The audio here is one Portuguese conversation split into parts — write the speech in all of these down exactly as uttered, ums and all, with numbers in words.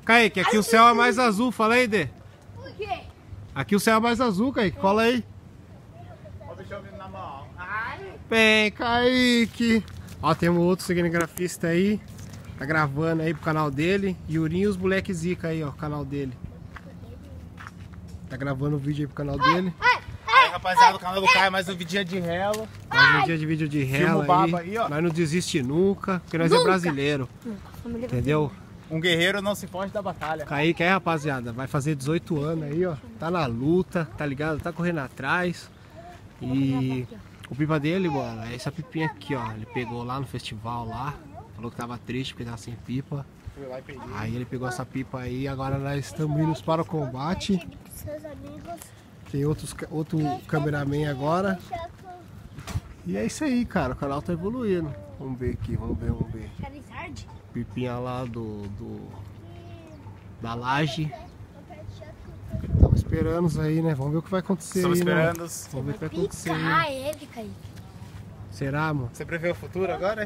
Kaique, aqui o céu é mais azul, fala aí, Dê. Por quê? Aqui o céu é mais azul, Kaique, cola aí. Ó o bichão vindo na mão. Ai. Bem, Kaique. Ó, temos outro cinegrafista aí. Tá gravando aí pro canal dele. Yurinho e os moleques zica aí, ó, canal dele. Tá gravando o vídeo aí pro canal dele. Aí, rapaziada, o canal do Caio, mais um vidinho de relo. Mais um dia de vídeo de rela baba aí. aí, ó. Nós não desiste nunca, porque nós Nunca. é brasileiro. Entendeu? Um guerreiro não se foge da batalha. Kaique aí, rapaziada, vai fazer dezoito anos aí, ó. Tá na luta, tá ligado? Tá correndo atrás. E o pipa dele, mano, é essa pipinha aqui, ó. Ele pegou lá no festival lá. Falou que tava triste porque tava sem pipa. Fui lá e peguei. Aí ele pegou essa pipa aí. Agora nós estamos indo para o combate. Tem outros, outro cameraman agora. E é isso aí, cara. O canal tá evoluindo. Vamos ver aqui, vamos ver, vamos ver. Pipinha lá do, do da laje. Estamos esperando isso aí, né? Vamos ver o que vai acontecer. Estamos aí, esperando. Né? Vamos ver o que vai acontecer. Aí, Ah, né? ele, Kaique. Será, mano? Você prevê o futuro agora?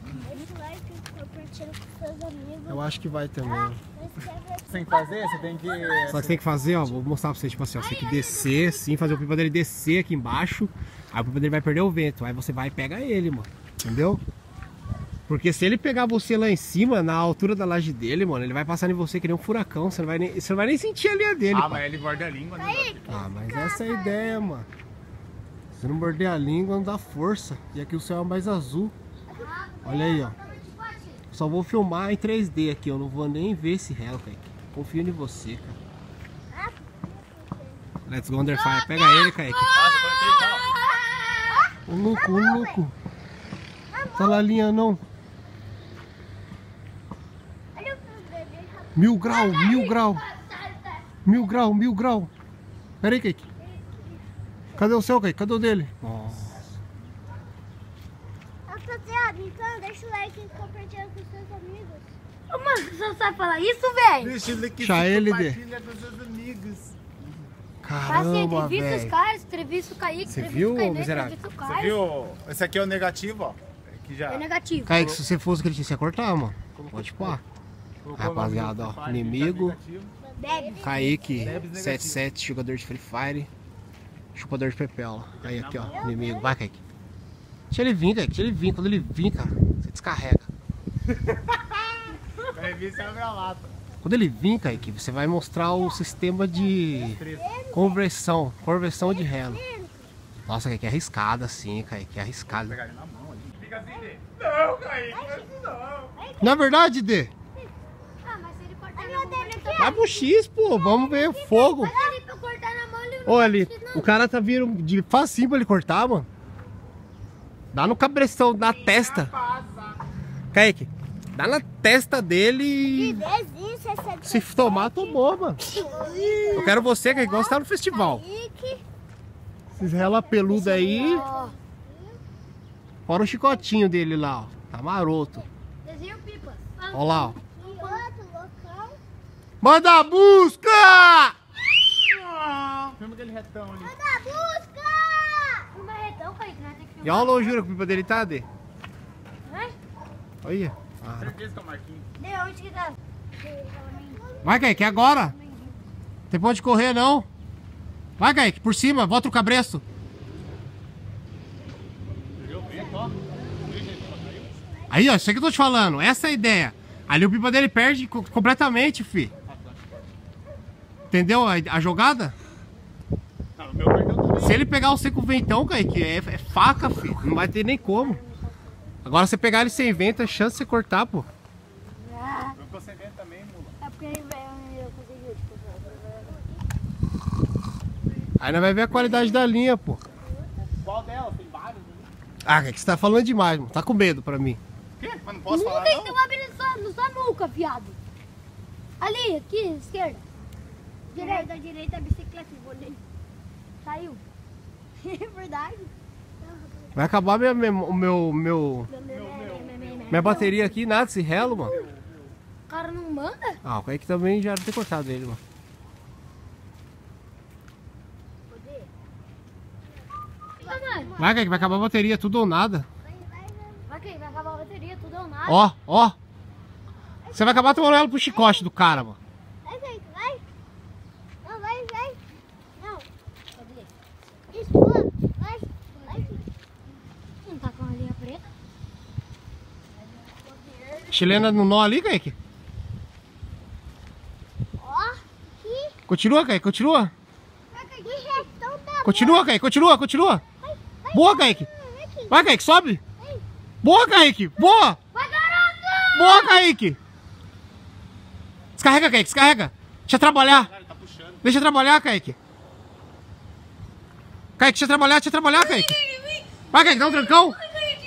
Eu acho que vai também. Você tem que fazer, você tem que... Só que você tem que fazer, ó, vou mostrar pra você, tipo assim, ó, você tem que descer, sim, fazer o pipa dele descer aqui embaixo, aí o pipa dele vai perder o vento, aí você vai e pega ele, mano, entendeu? Porque se ele pegar você lá em cima, na altura da laje dele, mano, ele vai passar em você que nem um furacão, você não vai nem, você não vai nem sentir a linha dele, Ah, pô. mas ele morde a língua, né? Ah, mas essa é a ideia, mano. Se não morder a língua, não dá força, e aqui o céu é mais azul, olha aí, ó. Só vou filmar em três D aqui, eu não vou nem ver esse réu, Kaique. Confio em você, cara. Let's go under fire. Pega ele, Kaique. O louco, o louco. Tá lá a linha não. Mil grau, mil grau. Mil grau, mil grau. Pera aí, Kaique. Cadê o seu, Kaique? Cadê o dele? Nossa. Rapaziada, então deixa o like e compartilha com seus amigos. Ô, mano, você não sabe falar isso, velho? Deixa ele, Dê. Compartilha com seus amigos. Tá assim, Caramba, entrevista os velho. caras, entrevista o Kaique, Você entrevista viu, o Kaique, miserável? entrevista o Você Caio. viu? Esse aqui é o negativo, ó. Aqui já... É negativo. Kaique, se você fosse o que ele tinha, você ia cortar, mano. Pode pá. colocou o Rapaziada, nome do ó, Free Fire, inimigo. tá negativo. Bebe. Kaique, Debs negativo. setenta e sete, jogador de Free Fire. Chupador de pepela. Aí aqui, ó, inimigo. Vai, Kaique. Deixa ele vir, Kaique. Deixa ele vir. Quando ele vir, cara, você descarrega. Vai vir, você abre a lata. Quando ele vir, Kaique, você vai mostrar o sistema de conversão. Conversão de relo. Nossa, Kaique, é arriscado assim, Kaique. É arriscado. Pegar ele na mão ali. Fica assim, Dê. Não, Kaique, não é isso não. Na verdade, Dê, Ah, mas se ele cortar na mão, ele vai vai pro X, pô. Vamos ver o fogo. ele pra cortar na mão, ele não Olha ali, vai o cara tá vindo de facinho pra ele cortar, mano. Dá no cabeção, na testa. Kaique, dá na testa dele e Desenho, sessenta se tomar, tomou, mano. Eu quero você, Kaique, igual você tá no festival. Esses rela peludo aí, Ó, fora o chicotinho dele lá, ó. Tá maroto. desenho pipa. Ah, Ó lá, ó. E outro local. Manda a busca! Filma aquele retão ali. Da busca! Uma retão, Kaique, nós temos que E filmar. olha a lonjura que o pipa dele tá, Dê. Né? Olha. Ah, Certeza que é o Marquinhos. Deu, onde que tá? vai, Kaique, é agora. Tem pode correr, não. Vai, Kaique, por cima, volta o cabresto. Aí, ó, isso aí que eu tô te falando. Essa é a ideia. Ali o pipa dele perde co- completamente, fi. Entendeu a, a jogada? Não, o meu perdeu também. Se ele pegar você com o ventão, Kaique, é, é faca, fi. Não vai ter nem como. Agora, você pegar ele sem vento, é chance de você cortar, pô. Ah, Eu ficou sem vento também, mula. é porque ele vai- eu consegui, tipo, Aí nós vai ver a qualidade da linha, pô. Qual delas? Tem vários ali. Ah, Kaique, você tá falando demais, mano. Tá com medo pra mim. O quê? Mas não posso Não falar, tem não? que tomar bem na sua, na sua nuca, viado. Ali, aqui, esquerda. Direita, direita, bicicleta, vou ali. Saiu. É verdade. Vai acabar minha, minha, o meu, meu, minha bateria aqui, nada, esse relo, mano. O cara não manda? Ah, o Kaique também já era ter cortado ele, mano. Vai, mano. Vai, Kaique, vai acabar a bateria, tudo ou nada. Vai, vai acabar a bateria, tudo ou nada. Ó, ó. Você vai acabar tomando ela pro chicote do cara, mano. Chilena no nó ali, Kaique? Ó, aqui. Continua, Kaique, continua. Que retão da Continua, Kaique, continua, continua. Vai, vai. Boa, Kaique. Ah, aqui. Vai, Kaique, sobe. Vai. Boa, Kaique, boa. Vai, garoto! Boa, Kaique. Descarrega, Kaique, descarrega. Deixa eu trabalhar. Deixa eu trabalhar, Kaique. Kaique, deixa eu trabalhar, deixa eu trabalhar, Kaique. Vai, Kaique, dá um trancão.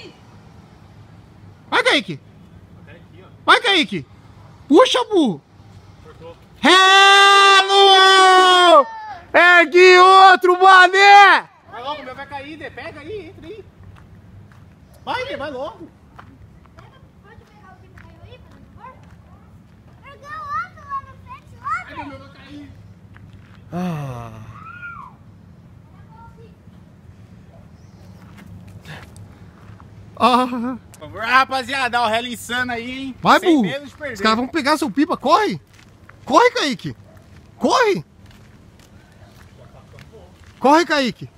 Vai, Kaique. Vai, Kaique. Puxa, burro. Hello! Ergue outro, mané! Vai logo, meu vai cair, Dê. Pega aí, entra aí. Vai, Dê, vai logo. Pode pegar o que caiu aí, por favor? Pegou outro lá na frente, lá, Ai, meu vai cair. Ah. Ah. Por favor, rapaziada, ó, rela insana aí, hein? Vai, Sem burro. medo de perder. Os caras vão pegar seu pipa. Corre. Corre, Kaique. Corre. Corre, Kaique.